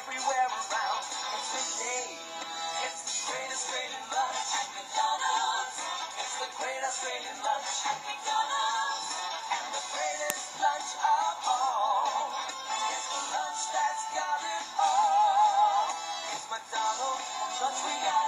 everywhere around. It's midday. It's the great Australian lunch at McDonald's. It's the great Australian lunch at McDonald's. And the greatest lunch of all. It's the lunch that's got it all. It's McDonald's lunch we got.